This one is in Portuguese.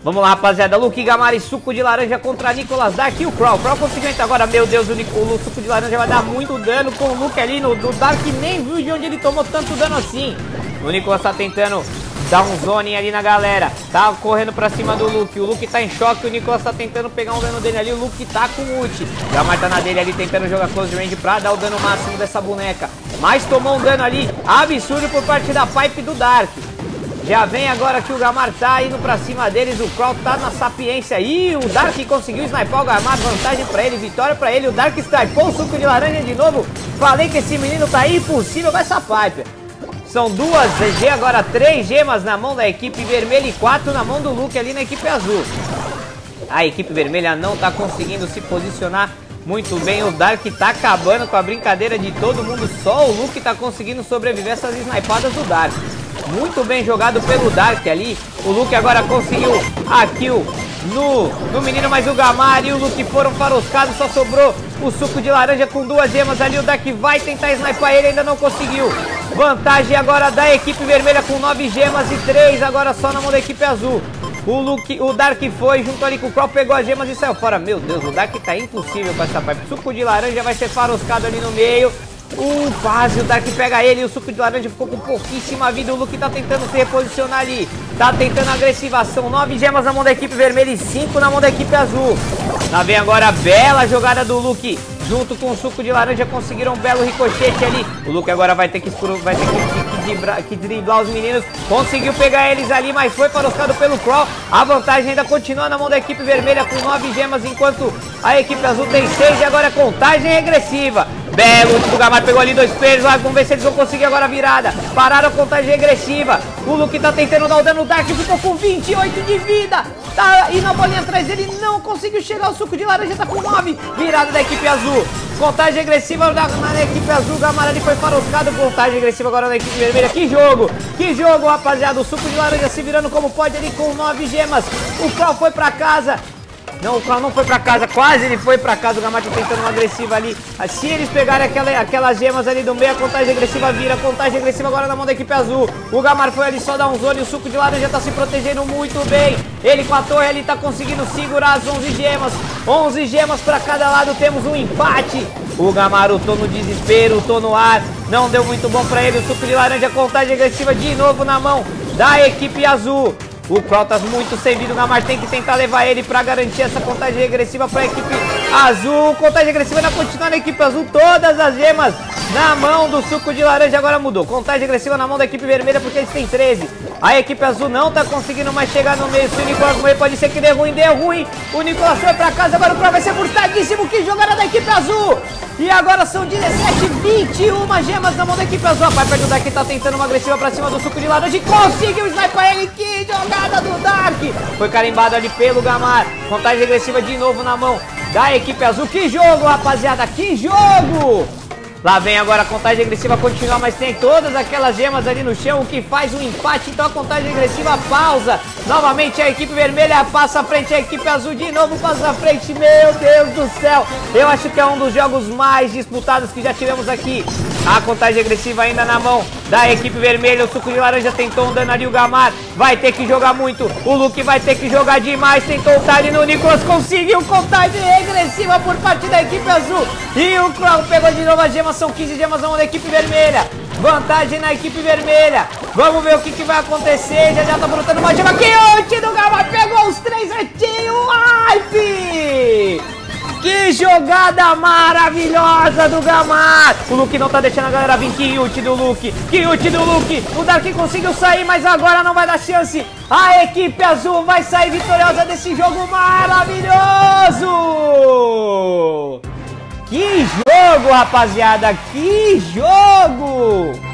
Vamos lá, rapaziada. Luke, Gamar e suco de laranja contra Nicolas Dark e o Crow. O Crow conseguiu entrar agora. Meu Deus, o suco de laranja vai dar muito dano com o Luke ali no Dark. Nem viu de onde ele tomou tanto dano assim. O Nicolas tá tentando dar um zoning ali na galera. Tá correndo pra cima do Luke. O Luke tá em choque. O Nicolas tá tentando pegar um dano dele ali. O Luke tá com ult. O Gamar tá na dele ali tentando jogar close range pra dar o dano máximo dessa boneca. Mas tomou um dano ali absurdo por parte da Pipe do Dark. Já vem agora que o Gamar tá indo pra cima deles. O Crow tá na sapiência. E o Dark conseguiu sniper o Gamar. Vantagem pra ele, vitória pra ele. O Dark snipou o suco de laranja de novo. Falei que esse menino tá impossível com essa Pipe. São 2 G, agora 3 gemas na mão da equipe vermelha e 4 na mão do Luke ali na equipe azul. A equipe vermelha não tá conseguindo se posicionar muito bem. O Dark tá acabando com a brincadeira de todo mundo. Só o Luke tá conseguindo sobreviver essas snipadas do Dark. Muito bem jogado pelo Dark ali. O Luke agora conseguiu a kill no menino, mas o Gamar e o Luke foram faroscados. Só sobrou o suco de laranja com 2 gemas ali. O Dark vai tentar snipar ele, ainda não conseguiu. Vantagem agora da equipe vermelha com 9 gemas e 3 agora só na mão da equipe azul. O Dark foi junto ali com o Crow, pegou as gemas e saiu fora. Meu Deus, o Dark tá impossível com essa pipe. Suco de laranja vai ser faroscado ali no meio. Quase o Dark pega ele e o suco de laranja ficou com pouquíssima vida. O Luke tá tentando se reposicionar ali. Tá tentando agressivação. 9 gemas na mão da equipe vermelha e 5 na mão da equipe azul. Lá vem agora a bela jogada do Luke. Junto com o suco de laranja conseguiram um belo ricochete ali. O Luke agora vai ter que driblar os meninos. Conseguiu pegar eles ali, mas foi faroscado pelo Crow. A vantagem ainda continua na mão da equipe vermelha com 9 gemas, enquanto a equipe azul tem 6 e agora é contagem regressiva. Belo ult do Gamar, pegou ali 2 players lá. Vamos ver se eles vão conseguir agora a virada. Pararam a contagem regressiva. O Luke tá tentando dar o dano. O Dark ficou com 28 de vida. Tá aí na bolinha atrás dele, não conseguiu chegar. O suco de laranja tá com 9. Virada da equipe azul. Contagem regressiva na equipe azul. O Gamar ali foi faroscado. Contagem regressiva agora na equipe vermelha. Que jogo, rapaziada. O suco de laranja se virando como pode ali com 9 gemas. O Crow foi pra casa. Não, o Crow não foi pra casa, quase ele foi pra casa. O Gamar tá tentando uma agressiva ali. Se eles pegarem aquelas gemas ali do meio, a contagem regressiva vira. Contagem regressiva agora na mão da equipe azul. O Gamar foi ali só dar um zone e o suco de laranja tá se protegendo muito bem. Ele com a torre ali tá conseguindo segurar as 11 gemas. 11 gemas pra cada lado, temos um empate. O Gamar tô no desespero, tô no ar. Não deu muito bom pra ele. O suco de laranja, contagem regressiva de novo na mão da equipe azul. O Crow tá muito sem vida, o Gamar tem que tentar levar ele pra garantir essa contagem regressiva pra equipe azul. Contagem regressiva ainda continua na equipe azul, todas as gemas na mão do suco de laranja. Agora mudou, contagem regressiva na mão da equipe vermelha porque eles têm 13. A equipe azul não tá conseguindo mais chegar no meio. Se o Nicolas morrer, pode ser que dê ruim, O Nicolas foi pra casa, agora o Crow vai ser furtadíssimo. Que jogada da equipe azul! E agora são 17, 21 gemas na mão da equipe azul. A Piper do Dark tá tentando uma agressiva pra cima do suco de laranja e conseguiu sniper ele. Que jogada do Dark! Foi carimbado ali pelo Gamar. Contagem regressiva de novo na mão da equipe azul. Que jogo, rapaziada, que jogo! Lá vem agora a contagem regressiva continuar, mas tem todas aquelas gemas ali no chão, o que faz um empate. Então a contagem regressiva pausa. Novamente a equipe vermelha passa à frente, a equipe azul de novo passa à frente. Meu Deus do céu, eu acho que é um dos jogos mais disputados que já tivemos aqui. A contagem regressiva ainda na mão da equipe vermelha. O suco de laranja tentou um dano ali, o Gamar vai ter que jogar muito. O Luke vai ter que jogar demais. Tentou o ali no Nicolas, conseguiu contagem regressiva por parte da equipe azul. E o Crow pegou de novo as gemas, são 15 gemas na mão da equipe vermelha. Vantagem na equipe vermelha. Vamos ver o que vai acontecer. Já tá brotando uma gema. Que ult do Gamar, pegou os 3 retinhos. Hype! Que jogada maravilhosa do Gamar. O Luke não tá deixando a galera vir. Que ult do Luke. Que ult do Luke. O Dark conseguiu sair, mas agora não vai dar chance. A equipe azul vai sair vitoriosa desse jogo maravilhoso. Que jogo, rapaziada. Que jogo.